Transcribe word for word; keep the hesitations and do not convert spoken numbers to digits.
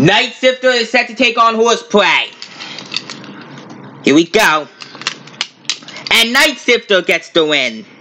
Night Sifter is set to take on Horseplay. Here we go. And Night Sifter gets the win.